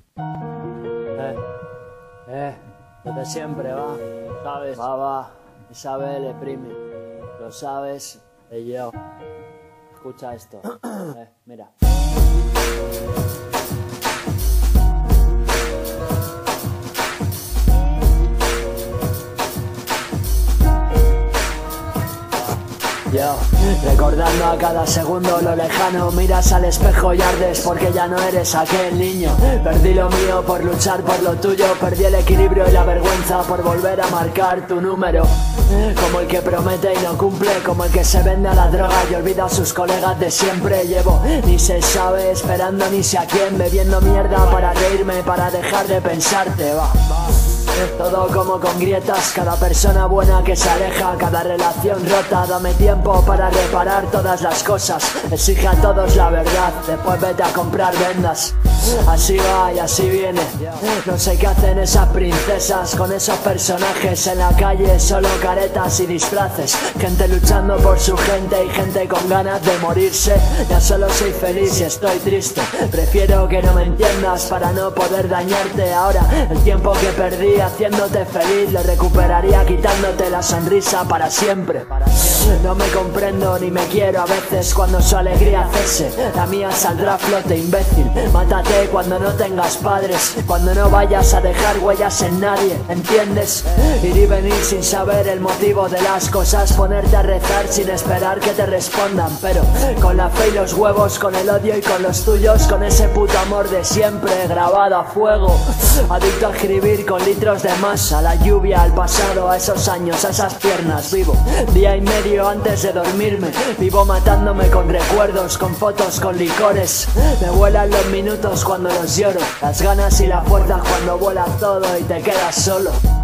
Lo de siempre, va. ¿Sabes? Va. Isabel, primi. Lo sabes, y yo. Escucha esto. Mira. Yo, recordando a cada segundo lo lejano, miras al espejo y ardes porque ya no eres aquel niño. Perdí lo mío por luchar por lo tuyo, perdí el equilibrio y la vergüenza por volver a marcar tu número. Como el que promete y no cumple, como el que se vende a la droga y olvida a sus colegas de siempre. Llevo ni se sabe esperando ni sé a quién, bebiendo mierda para reírme, para dejar de pensarte, va. Todo como con grietas, cada persona buena que se aleja, cada relación rota. Dame tiempo para reparar todas las cosas, exige a todos la verdad, después vete a comprar vendas. Así va y así viene. No sé qué hacen esas princesas con esos personajes en la calle, solo caretas y disfraces. Gente luchando por su gente y gente con ganas de morirse. Ya solo soy feliz y estoy triste, prefiero que no me entiendas para no poder dañarte. Ahora el tiempo que perdí haciéndote feliz lo recuperaría quitándote la sonrisa para siempre. No me comprendo ni me quiero a veces cuando su alegría cese, la mía saldrá a flote, imbécil. Mátate cuando no tengas padres, cuando no vayas a dejar huellas en nadie, ¿entiendes? Ir y venir sin saber el motivo de las cosas, ponerte a rezar sin esperar que te respondan, pero con la fe y los huevos, con el odio y con los tuyos, con ese puto amor de siempre grabado a fuego. Adicto a escribir con litros de masa, la lluvia, al pasado, a esos años, a esas piernas. Vivo día y medio antes de dormirme, vivo matándome con recuerdos, con fotos, con licores. Me vuelan los minutos cuando los lloro, las ganas y la fuerza cuando vuela todo y te quedas solo.